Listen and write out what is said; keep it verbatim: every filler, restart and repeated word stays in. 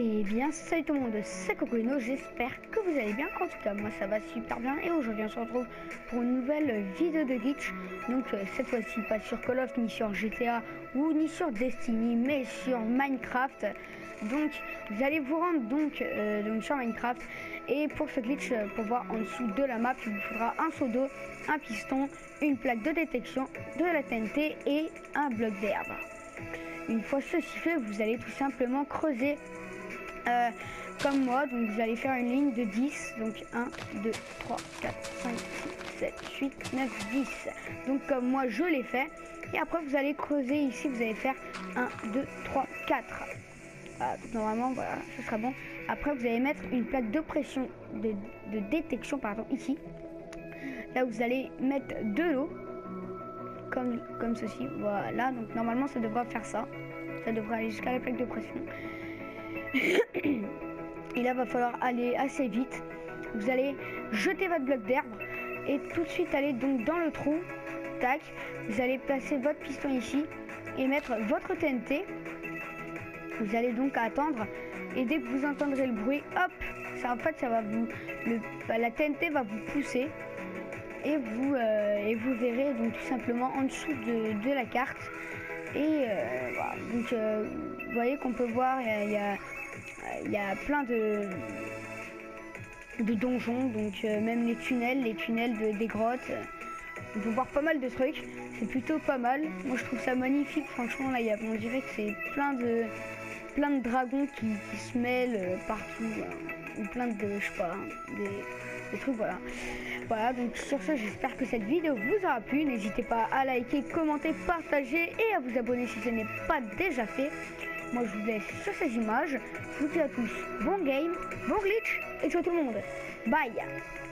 Et bien salut tout le monde, c'est Cocolino, j'espère que vous allez bien. En tout cas moi ça va super bien et aujourd'hui on se retrouve pour une nouvelle vidéo de glitch. Donc euh, cette fois-ci pas sur Call of, ni sur G T A ou ni sur Destiny, mais sur Minecraft. Donc vous allez vous rendre donc, euh, donc sur Minecraft, et pour ce glitch, euh, pour voir en dessous de la map, il vous faudra un seau d'eau, un piston, une plaque de détection, de la T N T et un bloc d'herbe. Une fois ceci fait, vous allez tout simplement creuser Euh, comme moi. Donc vous allez faire une ligne de dix, donc un, deux, trois, quatre, cinq, six, sept, huit, neuf, dix. Donc comme moi je l'ai fait, et après vous allez creuser ici, vous allez faire un, deux, trois, quatre. Voilà, normalement voilà, ce sera bon. Après vous allez mettre une plaque de pression, de, de détection pardon, ici. Là vous allez mettre de l'eau, comme, comme ceci, voilà. Donc normalement ça devrait faire ça, ça devrait aller jusqu'à la plaque de pression. Et là va falloir aller assez vite. Vous allez jeter votre bloc d'herbe et tout de suite aller donc dans le trou. Tac, vous allez placer votre piston ici et mettre votre T N T. Vous allez donc attendre, et dès que vous entendrez le bruit, hop, ça en fait ça va vous le, la T N T va vous pousser et vous euh, et vous verrez donc tout simplement en dessous de, de la carte. Et euh, voilà. Donc euh, vous voyez qu'on peut voir, il y a, y a il y a plein de, de donjons, donc euh, même les tunnels, les tunnels de, des grottes. On peut voir pas mal de trucs, c'est plutôt pas mal. Moi je trouve ça magnifique, franchement. Là, y a, on dirait que c'est plein de, plein de dragons qui, qui se mêlent euh, partout, euh, ou plein de, je sais pas, hein, des, des trucs, voilà. Voilà, donc sur ce, j'espère que cette vidéo vous aura plu. N'hésitez pas à liker, commenter, partager et à vous abonner si ce n'est pas déjà fait. Moi je vous laisse sur ces images. Je vous dis à tous bon game, bon glitch et ciao tout le monde. Bye.